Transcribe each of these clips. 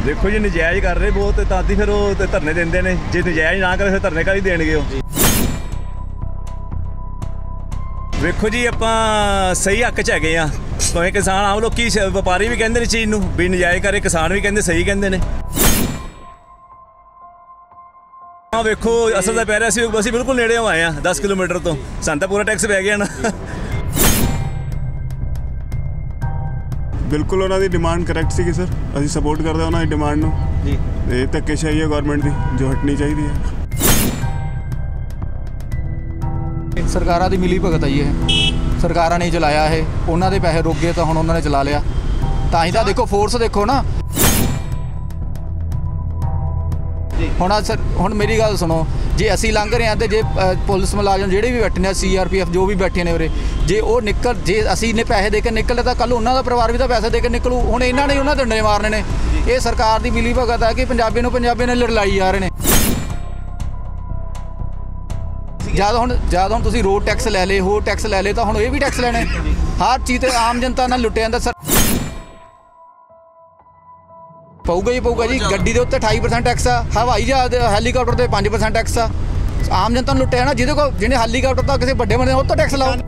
देखो जी नजायज़ कर रहे बहुत तादी फिर वो धरने देंगे ने जे नजायज़ ना करे फिर धरने का ही देंगे। देखो जी आप सही हक च हैगे आ भावें किसान आम लोग व्यापारी भी कहते चीज़ नूं भी नजायज़ करे किसान भी कहते सही कहते हैं। हाँ वेखो असल तो पै रहा असीं बिल्कुल नेड़े आए हैं 10 किलोमीटर तो सानूं तां पूरा टैक्स पै गया ना। बिल्कुल उन्होंने डिमांड करैक्ट सी सर असीं सपोर्ट करते हैं उन्होंने डिमांड नूं जी ते धक्केशाही है गौरमेंट की जो हटनी चाहिए है। सरकारां दी मिली भगत आई है सरकारां ने चलाया है उन्हों के पैसे रुक गए तो हुण उन्होंने चला लिया तां ही तां देखो फोर्स देखो ना हुण मेरी गल सुनो जे असी लंघ रहे हैं तो जे पुलिस मुलाजम जोड़े भी बैठे हैं CRPF जो भी बैठे ने उरे जे वो निकल जे असी ने पैसे दे के निकले तो कल उन्होंने परिवार भी तो पैसे दे के निकलू हुण इन्हों ने उन्होंने डंडे मारने ने ये सरकार की मिली भगत है कि पंजाबी ने लड़ाई जा रहे हैं। जद हुण तुसीं रोड टैक्स लै ले होर टैक्स लै ले तो हुण ये भी टैक्स लैने हर चीज़ तो आम जनता नाल लुट्टिया जांदा। पऊगा ही पऊगा जी गड्डी के उत्ते 28% टैक्स आ हवाई जहाज हैलीकॉप्टर ते 5% टैक्स आ आम जनता लुट्टिया ना जिहदे कोल जिन्हें हैलीकॉप्टर तो किसी बड़े बंदे उत्ते टैक्स लाओ।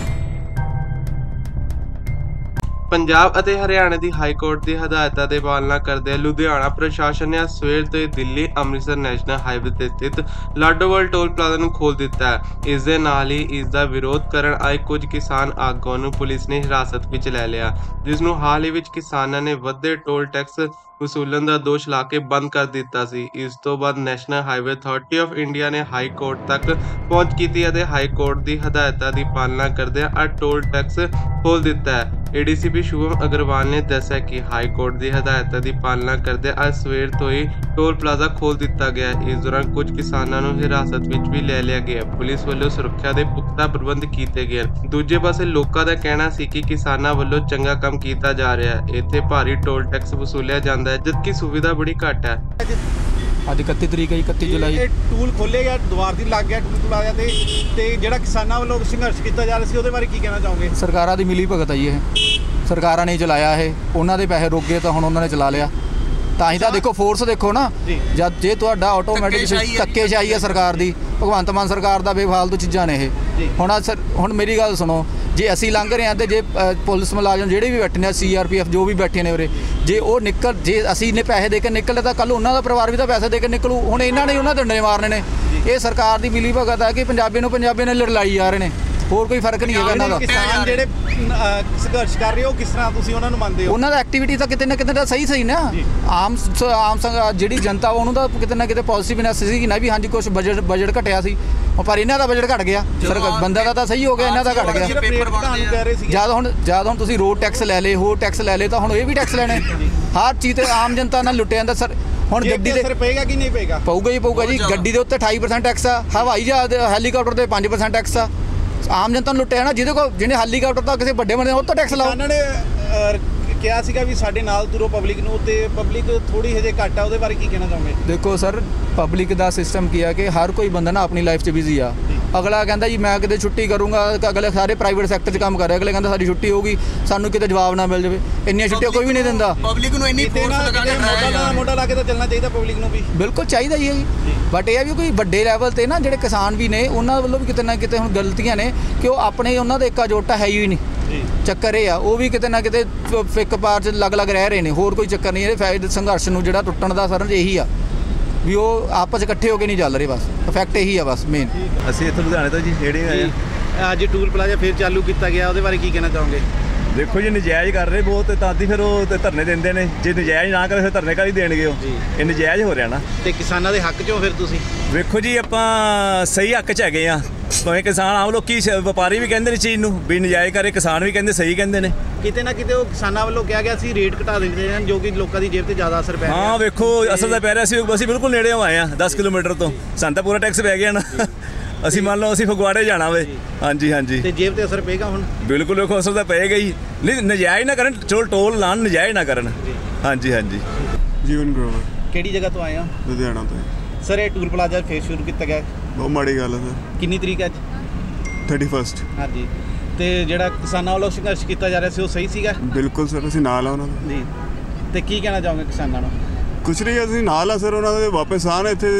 पंजाब ਅਤੇ ਹਰਿਆਣਾ ਦੀ ਹਾਈ ਕੋਰਟ ਦੀ ਹਦਾਇਤਾਂ ਦੀ ਪਾਲਣਾ ਕਰਦੇ ਲੁਧਿਆਣਾ ਪ੍ਰਸ਼ਾਸਨ ਨੇ ਸਵੇਰ ਤੋਂ ਦਿੱਲੀ ਅੰਮ੍ਰਿਤਸਰ ਨੈਸ਼ਨਲ ਹਾਈਵੇ ਤੇ ਸਥਿਤ ਲਾਡੋਵਾਲ ਟੋਲ ਪਲਾਜ਼ਾ ਨੂੰ ਖੋਲ੍ਹ ਦਿੱਤਾ ਹੈ। ਇਸ ਦੇ ਨਾਲ ਹੀ ਇਸ ਦਾ ਵਿਰੋਧ ਕਰਨ ਆਏ ਕੁਝ ਕਿਸਾਨ ਆਗੂਆਂ ਨੂੰ ਪੁਲਿਸ ਨੇ ਹਿਰਾਸਤ ਵਿੱਚ ਲੈ ਲਿਆ ਜਿਸ ਨੂੰ ਹਾਲ ਹੀ ਵਿੱਚ ਕਿਸਾਨਾਂ ਨੇ ਵੱਧਦੇ ਟੋਲ ਟੈਕਸ ਵਸੂਲਣ ਦਾ ਦੋਸ਼ ਲਾ ਕੇ ਬੰਦ ਕਰ ਦਿੱਤਾ ਸੀ। ਇਸ ਤੋਂ ਬਾਅਦ National Highway Authority of India ਨੇ ਹਾਈ ਕੋਰਟ ਤੱਕ ਪਹੁੰਚ ਕੀਤੀ ਅਤੇ ਹਾਈ ਕੋਰਟ ਦੀ ਹਦਾਇਤਾਂ ਦੀ ਪਾਲਣਾ ਕਰਦਿਆਂ ਅੱਜ ਟੋਲ ਟੈਕਸ ਖੋਲ੍ਹ ਦਿੱਤਾ ਹੈ। ADCP शुभम अग्रवाल ने दस्सिया कि हाई कोर्ट की हदायतों की पालना करते अज सवेर तो ही टोल प्लाजा खोल दिता गया। इस दौरान कुछ किसानों को हिरासत में भी ले लिया गया। पुलिस वालों सुरक्षा के पुख्ता प्रबंध किए गए। दूजे पासे लोगों का कहना सी कि किसानों वालों चंगा काम किया जा रहा है, इत्थे भारी टोल टैक्स वसूलिया जाता है जबकि सुविधा बड़ी घट है। ਅੱਜ 31 ਤਰੀਕ ਹੈ 31 ਜੁਲਾਈ ਟੂਲ ਖੋਲੇ ਗਿਆ ਦੁਆਰ ਦੀ ਲੱਗ ਗਿਆ ਟੂਲ ਪਲਾਜ਼ਾ ਤੇ ਜਿਹੜਾ ਕਿਸਾਨਾਂ ਵੱਲੋਂ ਸੰਘਰਸ਼ ਕੀਤਾ ਜਾ ਰਿਹਾ ਸੀ ਉਹਦੇ ਬਾਰੇ ਕੀ ਕਹਿਣਾ ਚਾਹੋਗੇ? ਸਰਕਾਰਾਂ ਦੀ ਮਿਲੀ ਭਗਤ ਆਈ ਹੈ ਸਰਕਾਰਾਂ ਨੇ ਚਲਾਇਆ ਹੈ ਉਹਨਾਂ ਦੇ ਪੈਸੇ ਰੁਕ ਗਏ ਤਾਂ ਹੁਣ ਉਹਨਾਂ ਨੇ ਚਲਾ ਲਿਆ ਤਾਂ ਹੀ ਤਾਂ ਦੇਖੋ ਫੋਰਸ ਦੇਖੋ ਨਾ ਜਦ ਜੇ ਤੁਹਾਡਾ ਆਟੋਮੈਟਿਕ ਧੱਕੇਸ਼ਾਹੀ ਹੈ ਸਰਕਾਰ ਦੀ ਭਗਵੰਤ ਮਾਨ ਸਰਕਾਰ ਦਾ ਬੇਫਾਲਤੂ ਚੀਜ਼ਾਂ ਨੇ ਇਹ ਹੁਣ ਮੇਰੀ ਗੱਲ ਸੁਣੋ जे असी लंघ रहे हैं तो जे पुलिस मुलाजम जोड़े भी बैठे हैं CRPF जो भी बैठे ने उरे जे वो निकल जे असी ने पैसे दे के निकले तो कल उन्होंने परिवार भी तो पैसे दे के निकलू हुण इन्हों ने उन्होंने डंडे मारने ने ये सरकार की मिली भगत है कि पंजाबी ने लड़ाई जा रहे हैं होर कोई फर्क नहीं है। इन्हों किसान ਜਿਹੜੇ ਸੰਘਰਸ਼ ਕਰ ਰਹੇ ਹੋ ਕਿਸ ਤਰ੍ਹਾਂ ਤੁਸੀਂ ਉਹਨਾਂ ਨੂੰ ਮੰਨਦੇ ਹੋ? ਉਹਨਾਂ ਦਾ ਐਕਟੀਵਿਟੀ ਤਾਂ ਕਿਤੇ ਨਾ ਕਿਤੇ ਤਾਂ ਸਹੀ ਨਾ ਆਮ ਜਿਹੜੀ ਜਨਤਾ ਉਹਨੂੰ ਤਾਂ ਕਿਤੇ ਨਾ ਕਿਤੇ ਪੋਜ਼ਿਟਿਵਨੈਸ ਸੀ ਨਾ ਵੀ ਹਾਂਜੀ ਕੁਝ ਬਜਟ ਘਟਿਆ ਸੀ ਪਰ ਇਹਨਾਂ ਦਾ ਬਜਟ ਘਟ ਗਿਆ ਬੰਦਾ ਦਾ ਤਾਂ ਸਹੀ ਹੋ ਗਿਆ ਇਹਨਾਂ ਦਾ ਘਟ ਗਿਆ। ਜਦ ਹੁਣ ਤੁਸੀਂ ਰੋਡ ਟੈਕਸ ਲੈ ਲੇ ਹੋਰ ਟੈਕਸ ਲੈ ਲੇ ਤਾਂ ਹੁਣ ਇਹ ਵੀ ਟੈਕਸ ਲੈਣੇ ਹਰ ਚੀਜ਼ ਤੇ ਆਮ ਜਨਤਾ ਨਾਲ ਲੁੱਟਿਆ ਜਾਂਦਾ। ਸਰ ਹੁਣ ਗੱਡੀ ਦੇ ਪਏਗਾ ਕਿ ਨਹੀਂ ਪਏਗਾ? ਪਊਗਾ ਹੀ ਪਊਗਾ ਜੀ ਗੱਡੀ ਦੇ ਉੱਤੇ 28% ਟੈਕਸ ਆ ਹਵਾਈ ਜਹਾਜ਼ ਹੈਲੀਕਾਪਟਰ ਤੇ 5% ਟੈਕਸ ਆ ਆਮ ਜਨਤਾ ਨੂੰ ਲੁੱਟਿਆ ਨਾ ਜਿਹਦੇ ਕੋਲ ਜਿਹਨੇ ਹੈਲੀਕਾਪਟਰ ਤਾਂ ਕਿਸੇ ਵੱਡੇ ਬੰਦੇ ਉਹ ਤੋਂ ਟੈਕਸ ਲਾਓ। ਉਹਨਾਂ ਨੇ ਕਿਹਾ ਸੀਗਾ ਵੀ ਸਾਡੇ ਨਾਲ ਤੁਰੋ ਪਬਲਿਕ ਨੂੰ ਤੇ ਪਬਲਿਕ ਥੋੜੀ ਹਜੇ ਘੱਟ ਆ ਉਹਦੇ ਬਾਰੇ ਕੀ ਕਹਿਣਾ ਚਾਹੋਗੇ? ਦੇਖੋ ਸਰ ਪਬਲਿਕ ਦਾ ਸਿਸਟਮ ਕੀ ਆ ਕਿ ਹਰ ਕੋਈ ਬੰਦਾ ਨਾ ਆਪਣੀ ਲਾਈਫ 'ਚ ਬਿਜ਼ੀ ਆ ਅਗਲਾ ਕਹਿੰਦਾ ਜੀ ਮੈਂ ਕਿਤੇ ਛੁੱਟੀ ਕਰੂੰਗਾ ਅਗਲੇ ਸਾਰੇ ਪ੍ਰਾਈਵੇਟ ਸੈਕਟਰ 'ਚ ਕੰਮ ਕਰ ਰਹੇ ਅਗਲੇ ਕਹਿੰਦਾ ਸਾਡੀ ਛੁੱਟੀ ਹੋਊਗੀ ਸਾਨੂੰ ਕਿਤੇ ਜਵਾਬ ਨਾ ਮਿਲ ਜਾਵੇ ਇੰਨੀਆਂ ਛੁੱਟੀਆਂ ਕੋਈ ਵੀ ਨਹੀਂ ਦਿੰਦਾ। ਪਬਲਿਕ ਨੂੰ ਇੰਨੀ ਫੋਰਸ ਲਗਾ ਕੇ ਮੋਢਾ ਲਾ ਕੇ ਤਾਂ ਚੱਲਣਾ ਚਾਹੀਦਾ ਪਬਲਿਕ ਨੂੰ ਵੀ ਬਿਲਕੁਲ ਚਾਹੀਦਾ ਹੀ ਹੈ ਜੀ ਬਟ ਇਹ ਆ ਵੀ ਕੋਈ ਵੱਡੇ ਲੈਵਲ ਤੇ ਨਾ ਜਿਹੜੇ ਕਿਸਾਨ ਵੀ ਨੇ ਉਹਨਾਂ ਵੱਲੋਂ ਵੀ ਕਿਤੇ ਨਾ ਕਿਤੇ ਹੁਣ ਗਲਤੀਆਂ ਨੇ ਕਿ ਉਹ ਆਪਣੇ ਉਹਨਾਂ ਦਾ ਇੱਕਾ ਜੋਟਾ ਹੈ ਹੀ ਨਹੀਂ ਚੱਕਰ ਇਹ ਆ ਉਹ ਵੀ ਕਿਤੇ ਨਾ ਕਿਤੇ ਫਿੱਕ ਪਾਰ 'ਚ ਅਲੱਗ ਰਹਿ ਰਹੇ ਨੇ ਹੋਰ ਕੋਈ ਚੱਕਰ ਨਹੀਂ। ਇਹਦੇ ਸੰਘਰਸ਼ ਨੂੰ ਜਿਹੜਾ ਟੁੱਟਣ ਦਾ ਸਰ ਇਹੀ ਆ ਵੀ ਉਹ ਆਪਸ ਇਕੱਠੇ ਹੋ ਕੇ ਨਹੀਂ ਚੱਲ ਰਹੇ ਬਸ ਇਫੈਕਟ ਇਹੀ ਆ ਬਸ ਮੇਨ। ਅਸੀਂ ਇੱਥੇ ਲੁਧਿਆਣੇ ਤੋਂ ਜੀ ਨੇੜੇ ਆਏ ਆ। ਅੱਜ ਟੂਲ ਪਲਾਜ਼ਾ ਫਿਰ ਚਾਲੂ ਕੀਤਾ ਗਿਆ ਉਹਦੇ ਬਾਰੇ ਕੀ ਕਹਿਣਾ ਚਾਹੋਗੇ? देखो जी नजायज़ कर रहे बहुत तादी फिर वो धरने देंगे ने जे नजायज़ ना करे फिर धरने का ही देंगे ये नजायज़ हो रहा ना ਤੇ ਕਿਸਾਨਾਂ ਦੇ ਹੱਕ 'ਚੋਂ ਫਿਰ ਤੁਸੀਂ ਵੇਖੋ ਜੀ ਆਪਾਂ ਸਹੀ ਹੱਕ 'ਚ ਹੈਗੇ ਆ ਭਾਵੇਂ ਕਿਸਾਨ ਆਮ ਲੋਕੀ ਵਪਾਰੀ ਵੀ ਕਹਿੰਦੇ ਨੇ ਚੀਜ਼ ਨੂੰ ਵੀ ਨਜਾਇਜ਼ ਕਰੇ ਕਿਸਾਨ ਵੀ ਕਹਿੰਦੇ ਸਹੀ ਕਹਿੰਦੇ ਨੇ ਕਿਤੇ ਨਾ ਕਿਤੇ ਉਹ ਕਿਸਾਨਾਂ ਵੱਲੋਂ ਕਿਹਾ ਗਿਆ ਸੀ ਰੇਟ ਘਟਾ ਦਿੰਦੇ ਹਨ ਜੋ ਕਿ ਲੋਕਾਂ ਦੀ ਜੇਬ ਤੇ ਜ਼ਿਆਦਾ ਅਸਰ ਪੈ ਰਿਹਾ। ਹਾਂ ਵੇਖੋ ਅਸਲ ਤਾਂ ਪੈ ਰਿਹਾ ਅਸੀਂ ਬਿਲਕੁਲ ਨੇੜੇ ਆਏ ਆ 10 ਕਿਲੋਮੀਟਰ ਤੋਂ ਸਾਨੂੰ ਤਾਂ ਪੂਰਾ ਟੈਕਸ ਪੈ ਗਿਆ ਨਾ ਅਸੀਂ ਮੰਨ ਲਓ ਅਸੀਂ ਫਗਵਾੜੇ ਜਾਣਾ ਵੇ ਹਾਂਜੀ ਹਾਂਜੀ ਤੇ ਜੇਬ ਤੇ ਅਸਰ ਪਏਗਾ ਹੁਣ ਬਿਲਕੁਲ ਵੇਖੋ ਅਸਰ ਤਾਂ ਪਏਗਾ ਹੀ ਨਹੀਂ ਨਜਾਇਜ਼ ਨਾ ਕਰਨ ਟੋਲ ਲਾਣ ਨਜਾਇਜ਼ ਨਾ ਕਰਨ ਹਾਂਜੀ ਹਾਂਜੀ। ਜੀਵਨ ਗਰੋਵਰ ਕਿਹੜੀ ਜਗ੍ਹਾ ਤੋਂ ਆਏ ਆ? ਲੁਧਿਆਣਾ ਤੋਂ। ਸਰ ਇਹ ਟੂਲ ਪਲਾਜ਼ਾ ਫੇਰ ਸ਼ੁਰੂ ਕੀਤਾ ਗਿਆ ਬਹੁਤ ਮਾੜੀ ਗੱਲ ਹੈ ਸਰ। ਕਿੰਨੀ ਤਰੀਕ ਅੱਜ? 31 ਹਾਂਜੀ ਤੇ ਜਿਹੜਾ ਕਿਸਾਨਾਂ ਵੱਲੋਂ ਸੰਘਰਸ਼ ਕੀਤਾ ਜਾ ਰਿਹਾ ਸੀ ਉਹ ਸਹੀ ਸੀਗਾ? ਬਿਲਕੁਲ ਸਰ ਅਸੀਂ ਨਾਲ ਆ ਉਹਨਾਂ ਦੇ ਜੀ ਤੇ ਕੀ ਕਹਿਣਾ ਚਾਹੋਗੇ ਕਿਸਾਨਾਂ ਨੂੰ? ਕੁਛ ਨਹੀਂ, ਅਸੀਂ ਨਾਲ ਆ ਸਰ ਉਹਨਾਂ ਦੇ, ਵਾਪਸ ਆਉਣ ਇੱਥੇ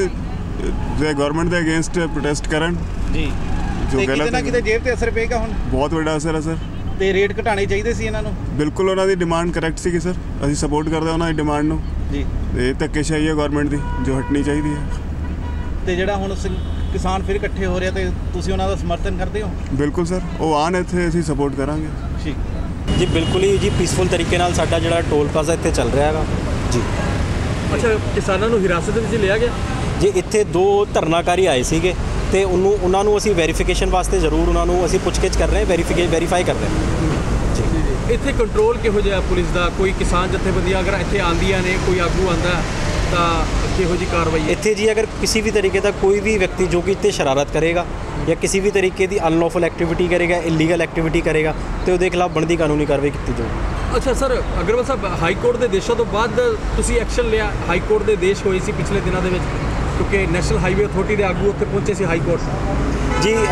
ਜੇ ਗਵਰਨਮੈਂਟ ਦੇ ਅਗੇਂਸਟ ਪ੍ਰੋਟੈਸਟ ਕਰਨ ਜੀ ਜੋ ਤੇ ਕਿਤੇ ਗਲਤ ਨਾ ਹੈ। ਕਿਤੇ ਜੇਬ ਤੇ ਅਸਰ ਪਏਗਾ ਹੁਣ, ਬਹੁਤ ਵੱਡਾ ਅਸਰ ਹੈ ਸਰ। ਤੇ ਰੇਟ ਘਟਾਣੇ ਚਾਹੀਦੇ ਸੀ ਇਹਨਾਂ ਨੂੰ। ਬਿਲਕੁਲ ਉਹਨਾਂ ਦੀ ਡਿਮਾਂਡ ਕਰੈਕਟ ਸੀਗੀ ਸਰ, ਅਸੀਂ ਸਪੋਰਟ ਕਰਦੇ ਹਾਂ ਉਹਨਾਂ ਦੀ ਡਿਮਾਂਡ ਨੂੰ। ਜੀ ਇਹ ਧੱਕੇਸ਼ਾਹੀ ਹੈ ਗਵਰਨਮੈਂਟ ਦੀ ਜੋ ਹਟਣੀ ਚਾਹੀਦੀ ਹੈ। ਤੇ ਜਿਹੜਾ ਹੁਣ ਕਿਸਾਨ ਫਿਰ ਇਕੱਠੇ ਹੋ ਰਿਹਾ ਤੇ ਤੁਸੀਂ ਉਹਨਾਂ ਦਾ ਸਮਰਥਨ ਕਰਦੇ ਹੋ। ਬਿਲਕੁਲ ਸਰ, ਉਹ ਆਉਣ ਇੱਥੇ, ਅਸੀਂ ਸਪੋਰਟ ਕਰਾਂਗੇ ਠੀਕ ਜੀ ਬਿਲਕੁਲ ਹੀ ਜੀ ਪੀਸਫੁਲ ਤਰੀਕੇ ਨਾਲ ਸਾਡਾ ਜਿਹੜਾ ਟੋਲ ਪਲਾਜ਼ਾ ਇੱਥੇ ਚੱਲ ਰਿਹਾ ਹੈਗਾ ਜੀ। ਅੱਛਾ, ਕਿਸਾਨਾਂ ਨੂੰ ਹਿਰਾਸਤ ਵਿੱਚ ਲਿਆ ਗਿਆ ਜੀ ਇੱਥੇ 2 ਧਰਨਾਕਾਰੀ ਆਏ ਸੀਗੇ ਤੇ ਉਹਨਾਂ ਨੂੰ ਅਸੀਂ ਵੈਰੀਫਿਕੇਸ਼ਨ ਵਾਸਤੇ ਜ਼ਰੂਰ ਉਹਨਾਂ ਨੂੰ ਅਸੀਂ ਪੁੱਛਗਿੱਛ ਕਰ ਰਹੇ ਹਾਂ, ਵੈਰੀਫਾਈ ਕਰ ਰਹੇ ਹਾਂ ਜੀ। ਇੱਥੇ ਕੰਟਰੋਲ ਕਿਹੋ ਜਿਹਾ ਪੁਲਿਸ ਦਾ? ਕੋਈ ਕਿਸਾਨ ਜਥੇਬੰਦੀਆਂ ਅਗਰ ਇੱਥੇ ਆਉਂਦੀਆਂ ਨੇ, ਕੋਈ ਆਗੂ ਆਉਂਦਾ ਤਾਂ ਕਿਹੋ ਜਿਹੀ ਕਾਰਵਾਈ ਹੈ ਇੱਥੇ ਜੀ? ਅਗਰ ਕਿਸੇ ਵੀ ਤਰੀਕੇ ਦਾ ਕੋਈ ਵੀ ਵਿਅਕਤੀ ਜੋ ਕਿ ਇੱਥੇ ਸ਼ਰਾਰਤ ਕਰੇਗਾ ਜਾਂ ਕਿਸੇ ਵੀ ਤਰੀਕੇ ਦੀ ਅਨਲੌਫੁਲ ਐਕਟੀਵਿਟੀ ਕਰੇਗਾ, ਇਲੀਗਲ ਐਕਟੀਵਿਟੀ ਕਰੇਗਾ ਤੇ ਉਹਦੇ ਖਿਲਾਫ ਬਣਦੀ ਕਾਨੂੰਨੀ ਕਾਰਵਾਈ ਕੀਤੀ ਜਾਊਗੀ। ਅੱਛਾ sir, Agarwal sahib, high court ਦੇ ਆਦੇਸ਼ਾਂ ਤੋਂ ਬਾਅਦ ਤੁਸੀਂ ਐਕਸ਼ਨ ਲਿਆ। ਹਾਈ ਕੋਰਟ ਦੇ ਆਦੇਸ਼ ਹੋਏ ਸੀ ਪਿਛਲੇ ਦਿਨਾਂ ਦੇ ਵਿੱਚ, ਕਿਉਂਕਿ ਨੈਸ਼ਨਲ ਹਾਈਵੇ ਅਥਾਰਟੀ ਦੇ ਆਗੂ ਉੱਥੇ ਪਹੁੰਚੇ ਸੀ ਹਾਈ ਕੋਰਟ। ਜੀ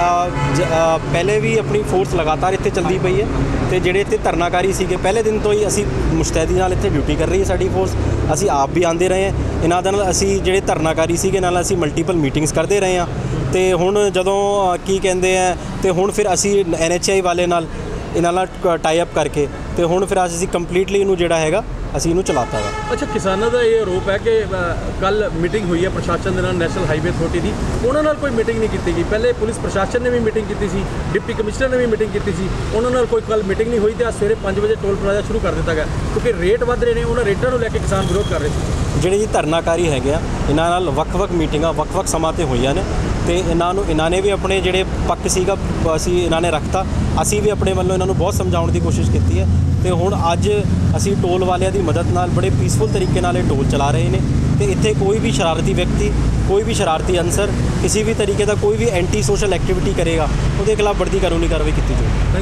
ਪਹਿਲੇ ਵੀ ਆਪਣੀ ਫੋਰਸ ਲਗਾਤਾਰ ਇੱਥੇ ਚੱਲਦੀ ਪਈ ਹੈ ਤੇ ਜਿਹੜੇ ਇੱਥੇ ਧਰਨਾਕਾਰੀ ਸੀਗੇ ਪਹਿਲੇ ਦਿਨ ਤੋਂ ਹੀ ਅਸੀਂ ਮੁਸ਼ਤੈਦੀ ਨਾਲ ਇੱਥੇ ਡਿਊਟੀ ਕਰ ਰਹੀ ਹੈ ਸਾਡੀ ਫੋਰਸ। ਅਸੀਂ ਆਪ ਵੀ ਆਉਂਦੇ ਰਹੇ ਹਾਂ ਇਹਨਾਂ ਦੇ ਨਾਲ, ਅਸੀਂ ਜਿਹੜੇ ਧਰਨਾਕਾਰੀ ਸੀਗੇ ਨਾਲ ਅਸੀਂ ਮਲਟੀਪਲ ਮੀਟਿੰਗਸ ਕਰਦੇ ਰਹੇ ਹਾਂ ਤੇ ਹੁਣ ਜਦੋਂ ਕੀ ਕਹਿੰਦੇ ਆ ਤੇ ਹੁਣ ਫਿਰ ਅਸੀਂ NHI ਵਾਲੇ ਨਾਲ ਇਹਨਾਂ ਨਾਲ ਟਾਈ ਅਪ ਕਰਕੇ ਤੇ ਹੁਣ ਫਿਰ ਅਸੀਂ ਕੰਪਲੀਟਲੀ ਇਹਨੂੰ ਜਿਹੜਾ ਹੈਗਾ ਅਸੀਂ ਇਹਨੂੰ ਚਲਾਤਾ ਹੈ। ਅੱਛਾ, ਕਿਸਾਨਾਂ ਦਾ ਇਹ ਆਰੋਪ ਹੈ ਕਿ ਕੱਲ ਮੀਟਿੰਗ ਹੋਈ ਹੈ ਪ੍ਰਸ਼ਾਸਨ ਦੇ ਨਾਲ, ਨੈਸ਼ਨਲ ਹਾਈਵੇ ਅਥਾਰਟੀ ਦੀ, ਉਹਨਾਂ ਨਾਲ ਕੋਈ ਮੀਟਿੰਗ ਨਹੀਂ ਕੀਤੀ ਗਈ। ਪਹਿਲੇ ਪੁਲਿਸ ਪ੍ਰਸ਼ਾਸਨ ਨੇ ਵੀ ਮੀਟਿੰਗ ਕੀਤੀ ਸੀ, ਡਿਪਟੀ ਕਮਿਸ਼ਨਰ ਨੇ ਵੀ ਮੀਟਿੰਗ ਕੀਤੀ ਸੀ, ਉਹਨਾਂ ਨਾਲ ਕੋਈ ਕੱਲ ਮੀਟਿੰਗ ਨਹੀਂ ਹੋਈ ਤੇ ਅੱਜ ਸਵੇਰੇ 5 ਵਜੇ ਟੋਲ ਪਲਾਜ਼ਾ ਸ਼ੁਰੂ ਕਰ ਦਿੱਤਾ ਗਿਆ ਕਿਉਂਕਿ ਰੇਟ ਵੱਧ ਰਹੇ ਨੇ। ਉਹਨਾਂ ਰੇਟਾਂ ਨੂੰ ਲੈ ਕੇ ਕਿਸਾਨ ਵਿਰੋਧ ਕਰ ਰਹੇ ਸੀ। ਜਿਹੜੇ ਜੀ ਧਰਨਾਕਾਰੀ ਹੈਗੇ ਆ ਇਹਨਾਂ ਨਾਲ ਵੱਖ-ਵੱਖ ਮੀਟਿੰਗਾਂ ਵੱਖ-ਵੱਖ ਸਮਾਂ 'ਤੇ ਹੋਈਆਂ ਨੇ ਤੇ ਇਹਨਾਂ ਨੇ ਵੀ ਆਪਣੇ ਜਿਹੜੇ ਪੱਖ ਸੀਗਾ ਅਸੀਂ ਇਹਨਾਂ ਨੇ ਰੱਖਤਾ। ਅਸੀਂ ਵੀ ਆਪਣੇ ਵੱਲੋਂ ਇਹਨਾਂ ਨੂੰ ਬਹੁਤ ਸਮਝਾਉਣ ਦੀ ਕੋਸ਼ਿਸ਼ ਕੀਤੀ ਹੈ ਤੇ ਹੁਣ ਅੱਜ ਅਸੀਂ ਟੋਲ ਵਾਲਿਆਂ ਦੀ ਮਦਦ ਨਾਲ ਬੜੇ ਪੀਸਫੁਲ ਤਰੀਕੇ ਨਾਲ ਇਹ ਟੋਲ ਚਲਾ ਰਹੇ ਨੇ ਤੇ ਇੱਥੇ ਕੋਈ ਵੀ ਸ਼ਰਾਰਤੀ ਵਿਅਕਤੀ, ਕੋਈ ਵੀ ਸ਼ਰਾਰਤੀ ਅਨਸਰ ਕਿਸੇ ਵੀ ਤਰੀਕੇ ਦਾ ਕੋਈ ਵੀ ਐਂਟੀ ਸੋਸ਼ਲ ਐਕਟੀਵਿਟੀ ਕਰੇਗਾ ਉਹਦੇ ਖਿਲਾਫ ਬਣਦੀ ਕਾਨੂੰਨੀ ਕਾਰਵਾਈ ਕੀਤੀ ਜਾਊਗੀ।